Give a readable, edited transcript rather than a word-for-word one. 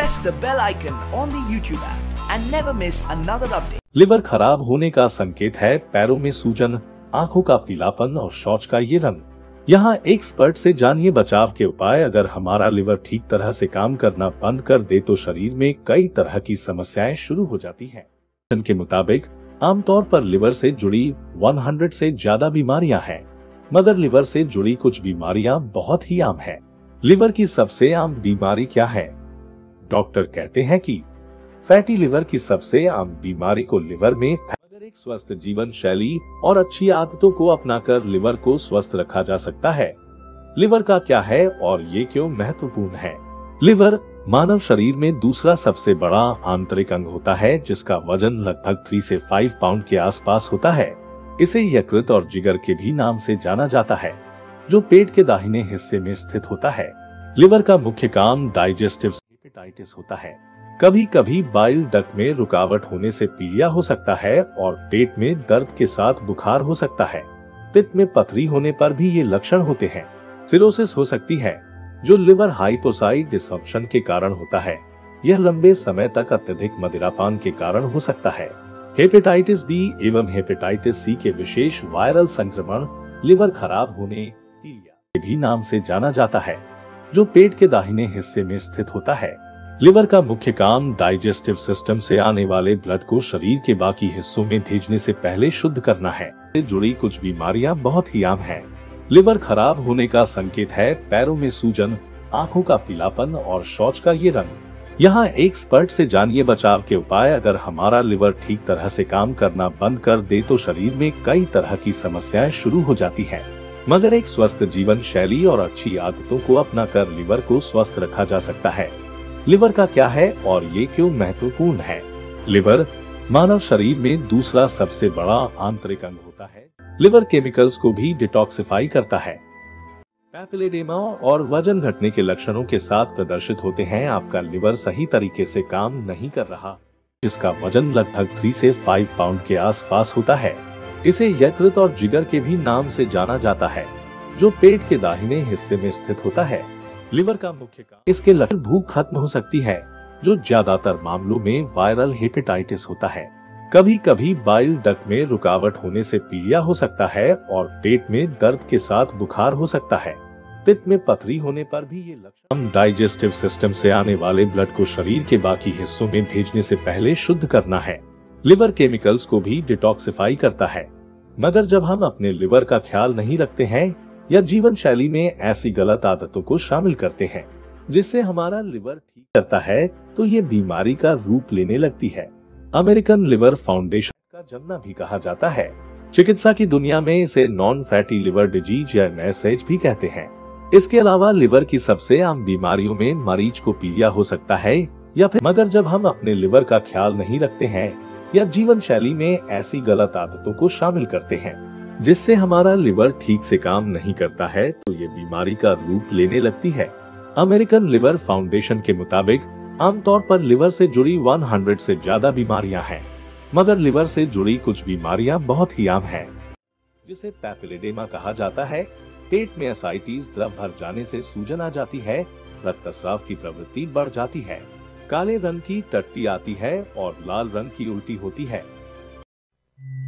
press the bell icon on the YouTube app and never miss another update. Liver खराब होने का संकेत है पैरों में सूजन, आंखों का पीलापन और शौच का ये रंग। यहाँ एक्सपर्ट से जानिए बचाव के उपाय। अगर हमारा लिवर ठीक तरह से काम करना बंद कर दे तो शरीर में कई तरह की समस्याएं शुरू हो जाती हैं। के मुताबिक आमतौर पर लिवर से जुड़ी 100 से ज्यादा बीमारियां हैं, मगर लिवर से जुड़ी कुछ बीमारियां बहुत ही आम हैं। लिवर की सबसे आम बीमारी क्या है? डॉक्टर कहते हैं कि फैटी लिवर की सबसे आम बीमारी को लिवर में अगर एक स्वस्थ जीवन शैली और अच्छी आदतों को अपनाकर लिवर को स्वस्थ रखा जा सकता है। लिवर का क्या है और ये क्यों महत्वपूर्ण है? लिवर मानव शरीर में दूसरा सबसे बड़ा आंतरिक अंग होता है, जिसका वजन लगभग 3 से 5 पाउंड के आसपास होता है। इसे यकृत और जिगर के भी नाम से जाना जाता है, जो पेट के दाहिने हिस्से में स्थित होता है। लिवर का मुख्य काम डाइजेस्टिव हेपेटाइटिस होता है। कभी कभी बाइल डक्ट में रुकावट होने से पीलिया हो सकता है और पेट में दर्द के साथ बुखार हो सकता है। पित्त में पथरी होने पर भी ये लक्षण होते हैं। सिरोसिस हो सकती है, जो लिवर हाइपोसाइड डिसफंक्शन के कारण होता है। यह लंबे समय तक अत्यधिक मदिरापान के कारण हो सकता है। हेपेटाइटिस बी एवं हेपेटाइटिस सी के विशेष वायरल संक्रमण लिवर खराब होने के भी नाम से जाना जाता है, जो पेट के दाहिने हिस्से में स्थित होता है। लिवर का मुख्य काम डाइजेस्टिव सिस्टम से आने वाले ब्लड को शरीर के बाकी हिस्सों में भेजने से पहले शुद्ध करना है। इससे जुड़ी कुछ बीमारियां बहुत ही आम हैं। लिवर खराब होने का संकेत है पैरों में सूजन, आंखों का पीलापन और शौच का ये रंग। यहाँ एक्सपर्ट से जानिए बचाव के उपाय। अगर हमारा लिवर ठीक तरह से काम करना बंद कर दे तो शरीर में कई तरह की समस्याएं शुरू हो जाती हैं, मगर एक स्वस्थ जीवन शैली और अच्छी आदतों को अपनाकर लिवर को स्वस्थ रखा जा सकता है। लिवर का क्या है और ये क्यों महत्वपूर्ण है? लिवर मानव शरीर में दूसरा सबसे बड़ा आंतरिक अंग होता है। लिवर केमिकल्स को भी डिटॉक्सिफाई करता है। पैपिलोडेमा और वजन घटने के लक्षणों के साथ प्रदर्शित होते हैं। आपका लिवर सही तरीके से काम नहीं कर रहा, जिसका वजन लगभग 3 से 5 पाउंड के आसपास होता है। इसे यकृत और जिगर के भी नाम से जाना जाता है, जो पेट के दाहिने हिस्से में स्थित होता है। लिवर का मुख्य काम इसके लक्षण भूख खत्म हो सकती है, जो ज्यादातर मामलों में वायरल हेपेटाइटिस होता है। कभी कभी बाइल डक्ट में रुकावट होने से पीलिया हो सकता है और पेट में दर्द के साथ बुखार हो सकता है। पित्त में पथरी होने पर भी ये लक्षण। डाइजेस्टिव सिस्टम से आने वाले ब्लड को शरीर के बाकी हिस्सों में भेजने से पहले शुद्ध करना है। लिवर केमिकल्स को भी डिटॉक्सिफाई करता है, मगर जब हम अपने लिवर का ख्याल नहीं रखते हैं या जीवन शैली में ऐसी गलत आदतों को शामिल करते हैं जिससे हमारा लिवर ठीक करता है, तो ये बीमारी का रूप लेने लगती है। अमेरिकन लिवर फाउंडेशन का जमना भी कहा जाता है। चिकित्सा की दुनिया में इसे नॉन फैटी लिवर डिजीज या NSH भी कहते हैं। इसके अलावा लिवर की सबसे आम बीमारियों में मरीज को पीलिया हो सकता है या फिर, मगर जब हम अपने लिवर का ख्याल नहीं रखते हैं या जीवन शैली में ऐसी गलत आदतों को शामिल करते हैं जिससे हमारा लिवर ठीक से काम नहीं करता है, तो ये बीमारी का रूप लेने लगती है। अमेरिकन लिवर फाउंडेशन के मुताबिक आमतौर पर लिवर से जुड़ी 100 से ज्यादा बीमारियां हैं, मगर लिवर से जुड़ी कुछ बीमारियां बहुत ही आम हैं, जिसे पैपिलोडेमा कहा जाता है। पेट में एसाइटिस, द्रव भर जाने से सूजन आ जाती है, रक्तस्राव की प्रवृत्ति बढ़ जाती है, काले रंग की टट्टी आती है और लाल रंग की उल्टी होती है।